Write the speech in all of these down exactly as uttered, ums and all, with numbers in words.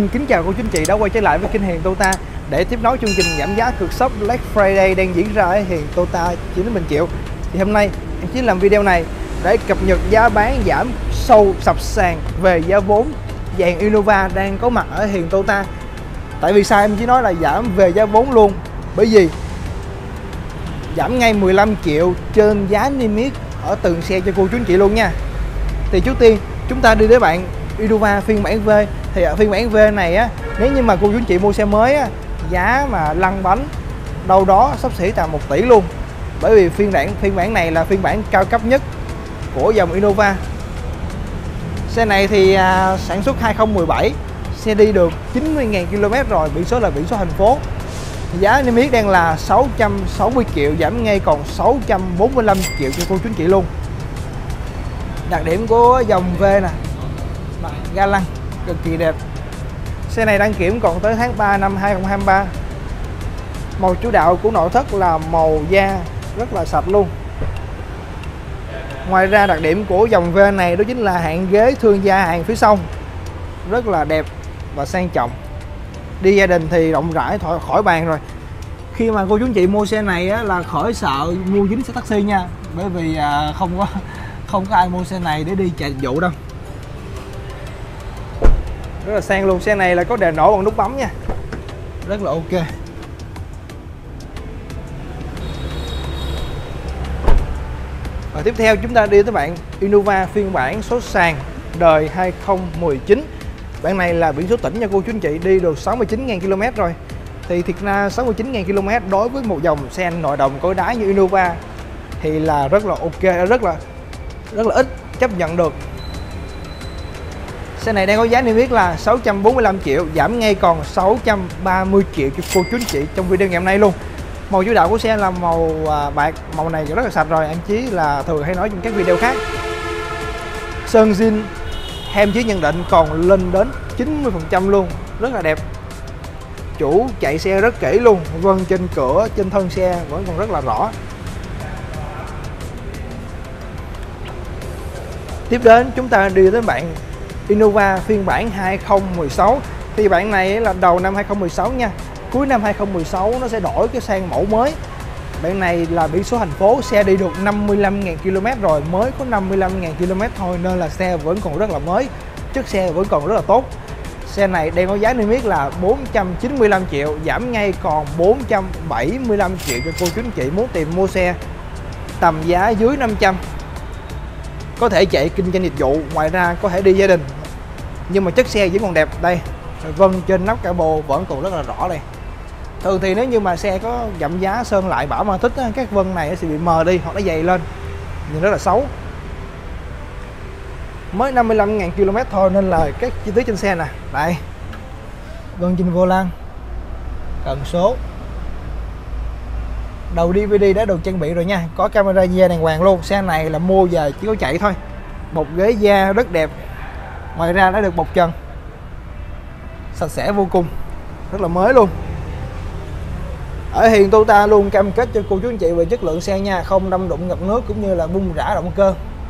Xin kính chào cô chú anh chị đã quay trở lại với kênh Hiền Tota để tiếp nối chương trình giảm giá cực sốc Black Friday đang diễn ra ở Hiền Tota chín Bình Triệu. Thì hôm nay em chỉ làm video này để cập nhật giá bán giảm sâu sập sàn về giá vốn dàn Innova đang có mặt ở Hiền Tota. Tại vì sao em chỉ nói là giảm về giá vốn luôn? Bởi vì giảm ngay mười lăm triệu trên giá niêm yết ở từng xe cho cô chú anh chị luôn nha. Thì trước tiên chúng ta đi với bạn Innova phiên bản V. Thì ở phiên bản V này á, nếu như mà cô chú anh chị mua xe mới á, giá mà lăn bánh đâu đó xấp xỉ tầm một tỷ luôn. Bởi vì phiên bản phiên bản này là phiên bản cao cấp nhất của dòng Innova. Xe này thì à, sản xuất hai không một bảy, xe đi được chín mươi nghìn ki lô mét rồi, biển số là biển số thành phố. Giá niêm yết đang là sáu trăm sáu mươi triệu, giảm ngay còn sáu trăm bốn mươi lăm triệu cho cô chú anh chị luôn. Đặc điểm của dòng V nè, ga lăng cực kỳ đẹp. Xe này đăng kiểm còn tới tháng ba năm hai không hai ba. Màu chủ đạo của nội thất là màu da rất là sạch luôn. Ngoài ra đặc điểm của dòng V này đó chính là hạng ghế thương gia hàng phía sau rất là đẹp và sang trọng. Đi gia đình thì rộng rãi khỏi, khỏi bàn rồi. Khi mà cô chú anh chị mua xe này á, là khỏi sợ mua dính xe taxi nha. Bởi vì à, không có không có ai mua xe này để đi chạy vụ đâu. Rất là sang luôn. Xe này là có đèn nổ bằng nút bấm nha, rất là ok. Và tiếp theo chúng ta đi tới bạn Innova phiên bản số sàn đời hai không một chín. Bản này là biển số tỉnh nha cô chú anh chị, đi được sáu mươi chín nghìn ki lô mét rồi. Thì thiệt ra sáu mươi chín nghìn ki lô mét đối với một dòng xe nội đồng cối đá như Innova thì là rất là ok, rất là rất là ít, chấp nhận được. Xe này đang có giá niêm yết là sáu trăm bốn mươi lăm triệu, giảm ngay còn sáu trăm ba mươi triệu cho cô chú anh chị trong video ngày hôm nay luôn. Màu chủ đạo của xe là màu bạc, màu này rất là sạch rồi, anh Chí là thường hay nói trong các video khác. Sơn zin em Chí nhận định còn lên đến chín mươi phần trăm luôn, rất là đẹp. Chủ chạy xe rất kỹ luôn, vân trên cửa, trên thân xe vẫn còn rất là rõ. Tiếp đến chúng ta đi tới bạn Innova phiên bản hai không một sáu. Thì bản này là đầu năm hai không một sáu nha, cuối năm hai không một sáu nó sẽ đổi cái sang mẫu mới. Bản này là biển số thành phố, xe đi được năm mươi lăm nghìn ki lô mét rồi, mới có năm mươi lăm nghìn ki lô mét thôi, nên là xe vẫn còn rất là mới, chất xe vẫn còn rất là tốt. Xe này đang có giá niêm yết là bốn trăm chín mươi lăm triệu, giảm ngay còn bốn trăm bảy mươi lăm triệu cho cô chú anh chị muốn tìm mua xe tầm giá dưới năm trăm. Có thể chạy kinh doanh dịch vụ, ngoài ra có thể đi gia đình. Nhưng mà chất xe vẫn còn đẹp. Đây, vân trên nắp cabo vẫn còn rất là rõ đây. Thường thì nếu như mà xe có giảm giá sơn lại bảo mà thích á, các vân này sẽ bị mờ đi hoặc nó dày lên, nhìn rất là xấu. Mới năm mươi lăm nghìn ki lô mét thôi nên là các chi tiết trên xe nè. Đây, vân trên vô lăng, cần số, đầu đê vê đê đã được trang bị rồi nha, có camera da đàng hoàng luôn. Xe này là mua về chỉ có chạy thôi. Một ghế da rất đẹp, ngoài ra đã được bọc trần sạch sẽ vô cùng, rất là mới luôn. Ở Hiền Tota luôn cam kết cho cô chú anh chị về chất lượng xe nha, không đâm đụng ngập nước cũng như là bung rã động cơ.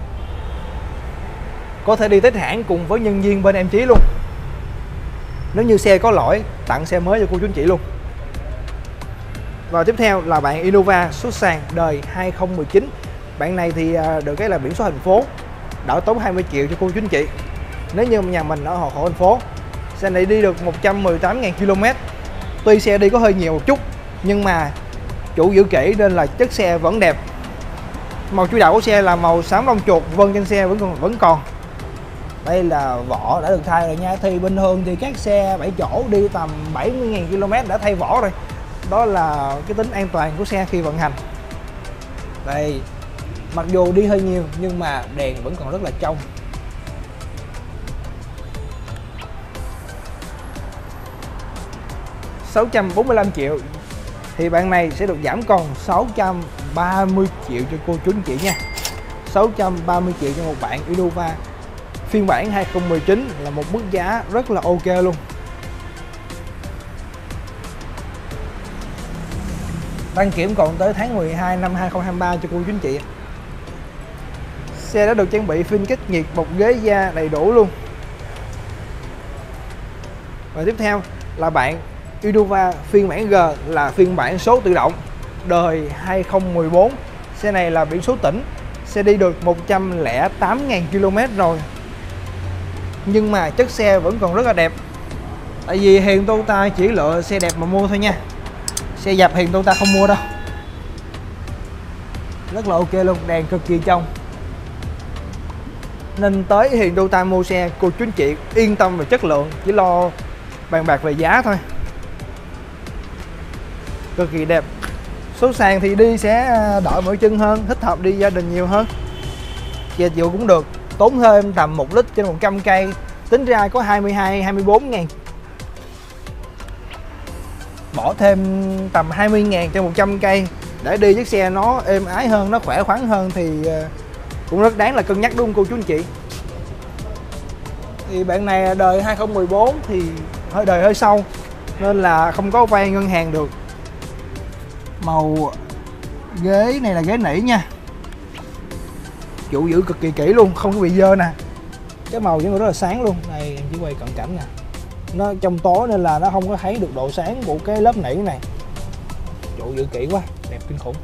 Có thể đi test hãng cùng với nhân viên bên em Chí luôn. Nếu như xe có lỗi tặng xe mới cho cô chú anh chị luôn. Và tiếp theo là bạn Innova số sàn đời hai không một chín. Bạn này thì được cái là biển số thành phố, đỡ tốn hai mươi triệu cho cô chú anh chị. Nếu như nhà mình ở hộ khẩu thành phố, xe này đi được một trăm mười tám nghìn ki lô mét. Tuy xe đi có hơi nhiều một chút nhưng mà chủ giữ kỹ nên là chất xe vẫn đẹp. Màu chủ đạo của xe là màu xám lông chuột, vân trên xe vẫn còn vẫn còn. Đây là vỏ đã được thay rồi nha. Thì bình thường thì các xe bảy chỗ đi tầm bảy mươi nghìn ki lô mét đã thay vỏ rồi. Đó là cái tính an toàn của xe khi vận hành. Đây, mặc dù đi hơi nhiều nhưng mà đèn vẫn còn rất là trong. sáu trăm bốn mươi lăm triệu thì bạn này sẽ được giảm còn sáu trăm ba mươi triệu cho cô chú anh chị nha. sáu trăm ba mươi triệu cho một bạn Innova phiên bản hai không một chín là một mức giá rất là ok luôn. Đăng kiểm còn tới tháng mười hai năm hai không hai ba cho cô chú anh chị. Xe đã được trang bị phanh cách nhiệt, bọc ghế da đầy đủ luôn. Và tiếp theo là bạn Innova phiên bản G, là phiên bản số tự động đời hai không một bốn. Xe này là biển số tỉnh, xe đi được một trăm lẻ tám nghìn ki lô mét rồi, nhưng mà chất xe vẫn còn rất là đẹp. Tại vì hiện Toyota chỉ lựa xe đẹp mà mua thôi nha, xe dập hiện Toyota không mua đâu. Rất là ok luôn, đèn cực kỳ trong. Nên tới hiện Toyota mua xe, cô chú anh chị yên tâm về chất lượng, chỉ lo bàn bạc về giá thôi. Cực kỳ đẹp. Số sàn thì đi sẽ đỡ mỏi chân hơn, thích hợp đi gia đình nhiều hơn. Dịch vụ cũng được, tốn thêm tầm một lít trên một trăm cây, tính ra có hai mươi hai hai mươi bốn ngàn. Bỏ thêm tầm hai mươi ngàn trên một trăm cây để đi chiếc xe nó êm ái hơn, nó khỏe khoắn hơn thì cũng rất đáng là cân nhắc, đúng không cô chú anh chị? Thì bạn này đời hai không một bốn thì hơi đời hơi sâu nên là không có vay ngân hàng được. Màu ghế này là ghế nỉ nha, chủ giữ cực kỳ kỹ luôn, không có bị dơ nè. Cái màu vẫn rất là sáng luôn. Đây em chỉ quay cận cảnh nè, nó trong tối nên là nó không có thấy được độ sáng của cái lớp nỉ này. Chủ giữ kỹ quá, đẹp kinh khủng.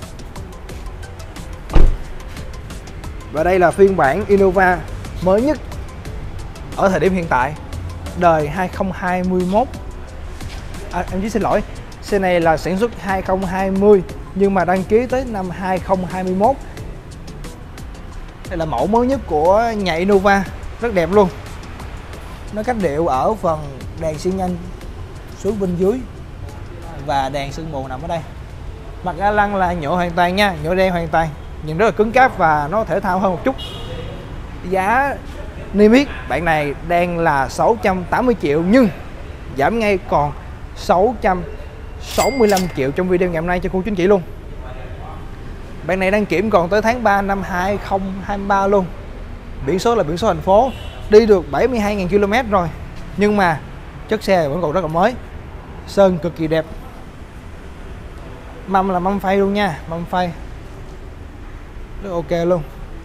Và đây là phiên bản Innova mới nhất ở thời điểm hiện tại, đời hai không hai mốt. À, em chỉ xin lỗi, xe này là sản xuất hai không hai không nhưng mà đăng ký tới năm hai không hai mốt. Đây là mẫu mới nhất của nhà Innova, rất đẹp luôn. Nó cách điệu ở phần đèn xi nhanh xuống bên dưới và đèn sương mù nằm ở đây. Mặt ga lăng là nhựa hoàn toàn nha, nhựa đen hoàn toàn, nhìn rất là cứng cáp và nó thể thao hơn một chút. Giá niêm yết bạn này đang là sáu trăm tám mươi triệu nhưng giảm ngay còn sáu trăm sáu mươi lăm triệu trong video ngày hôm nay cho cô chú anh chị luôn. Bạn này đăng kiểm còn tới tháng ba năm hai không hai ba luôn. Biển số là biển số thành phố, đi được bảy mươi hai nghìn ki lô mét rồi, nhưng mà chất xe vẫn còn rất là mới, sơn cực kỳ đẹp. Mâm là mâm phay luôn nha, mâm phay rất ok luôn.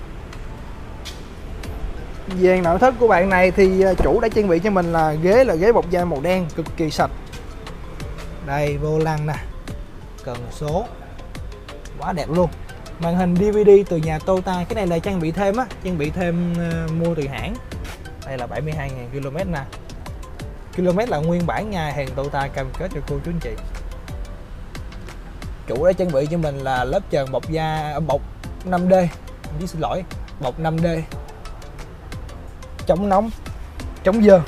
Về nội thất của bạn này thì chủ đã trang bị cho mình là ghế là ghế bọc da màu đen cực kỳ sạch. Đây vô lăng nè, cần số quá đẹp luôn. Màn hình đê vê đê từ nhà Toyota, cái này là trang bị thêm á, trang bị thêm uh, mua từ hãng. Đây là bảy mươi hai nghìn ki lô mét nè. Km là nguyên bản nhà hàng Toyota cam kết cho cô chú anh chị. Chủ đã trang bị cho mình là lớp trần bọc da bọc năm D, em xin lỗi, bọc năm D, chống nóng, chống dơ.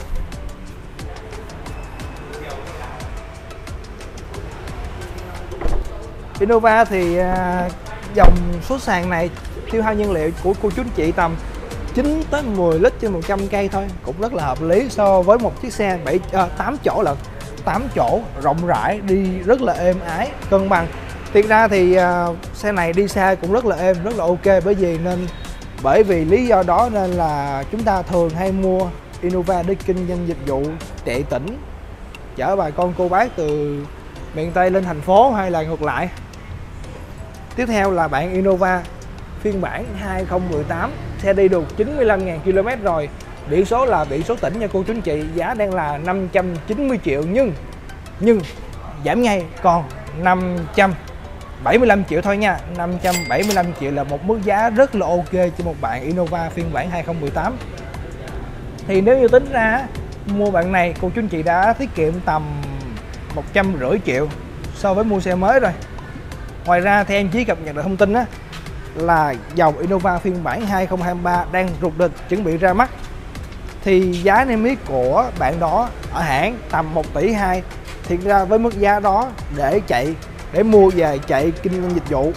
Innova thì uh, dòng số sàn này tiêu hao nhiên liệu của cô chú anh chị tầm chín tới mười lít trên một trăm cây thôi, cũng rất là hợp lý so với một chiếc xe bảy uh, tám chỗ lận, tám chỗ rộng rãi, đi rất là êm ái, cân bằng. Thiệt ra thì uh, xe này đi xa cũng rất là êm, rất là ok, bởi vì nên bởi vì lý do đó nên là chúng ta thường hay mua Innova để kinh doanh dịch vụ chạy tỉnh, chở bà con cô bác từ miền Tây lên thành phố hay là ngược lại. Tiếp theo là bạn Innova phiên bản hai không một tám, xe đi được chín mươi lăm nghìn ki lô mét rồi, biển số là biển số tỉnh nha cô chú anh chị, giá đang là năm trăm chín mươi triệu nhưng nhưng giảm ngay còn năm trăm bảy mươi lăm triệu thôi nha. Năm trăm bảy mươi lăm triệu là một mức giá rất là ok cho một bạn Innova phiên bản hai không một tám. Thì nếu như tính ra mua bạn này cô chú anh chị đã tiết kiệm tầm một trăm rưỡi triệu so với mua xe mới rồi. Ngoài ra thì em chỉ cập nhật được thông tin á, là dòng Innova phiên bản hai không hai ba đang rục rịch chuẩn bị ra mắt. Thì giá niêm yết của bạn đó ở hãng tầm một tỷ hai. Thiệt ra với mức giá đó để chạy để mua về chạy kinh doanh dịch vụ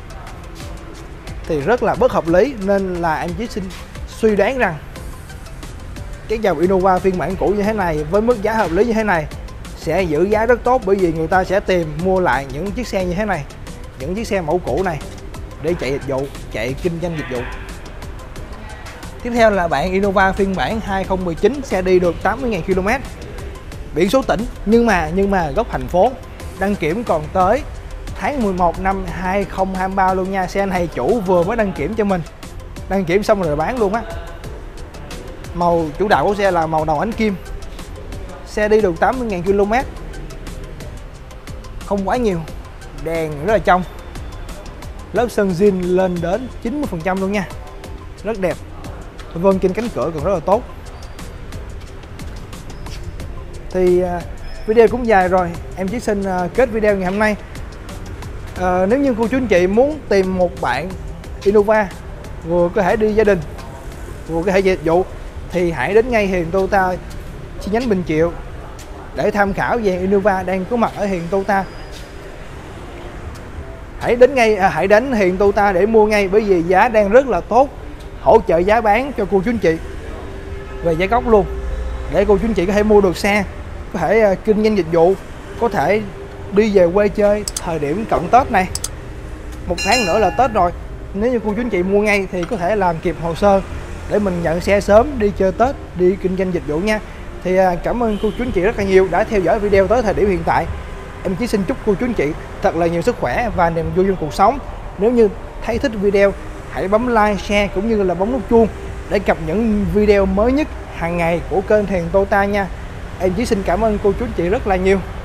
thì rất là bất hợp lý, nên là em chỉ xin suy đoán rằng cái dòng Innova phiên bản cũ như thế này với mức giá hợp lý như thế này sẽ giữ giá rất tốt, bởi vì người ta sẽ tìm mua lại những chiếc xe như thế này, những chiếc xe mẫu cũ này để chạy dịch vụ, chạy kinh doanh dịch vụ. Tiếp theo là bạn Innova phiên bản hai không một chín, xe đi được tám mươi nghìn ki lô mét, biển số tỉnh nhưng mà nhưng mà gốc thành phố, đăng kiểm còn tới tháng mười một năm hai không hai ba luôn nha. Xe này chủ vừa mới đăng kiểm cho mình, đăng kiểm xong rồi bán luôn á. Màu chủ đạo của xe là màu đầu ánh kim, xe đi được tám mươi nghìn ki lô mét, không quá nhiều, đèn rất là trong, lớp sơn zin lên đến chín mươi phần trăm luôn nha, rất đẹp. Vân trên cánh cửa còn rất là tốt. Thì uh, video cũng dài rồi, em chỉ xin uh, kết video ngày hôm nay. uh, Nếu như cô chú anh chị muốn tìm một bạn Innova vừa có thể đi gia đình vừa có thể dịch vụ thì hãy đến ngay Hiền Toyota chi nhánh Bình Triệu để tham khảo về Innova đang có mặt ở Hiền Toyota. Hãy đến ngay à, hãy đến Hiền Toyota để mua ngay, bởi vì giá đang rất là tốt, hỗ trợ giá bán cho cô chú anh chị về giá gốc luôn, để cô chú anh chị có thể mua được xe, có thể uh, kinh doanh dịch vụ, có thể đi về quê chơi thời điểm cận Tết này. Một tháng nữa là Tết rồi, nếu như cô chú anh chị mua ngay thì có thể làm kịp hồ sơ để mình nhận xe sớm đi chơi Tết, đi kinh doanh dịch vụ nha. Thì uh, cảm ơn cô chú anh chị rất là nhiều đã theo dõi video tới thời điểm hiện tại. Em chỉ xin chúc cô chú anh chị thật là nhiều sức khỏe và niềm vui trong cuộc sống. Nếu như thấy thích video, hãy bấm like, share cũng như là bấm nút chuông để cập nhật những video mới nhất hàng ngày của kênh Hiền Toyota nha. Em chỉ xin cảm ơn cô chú anh chị rất là nhiều.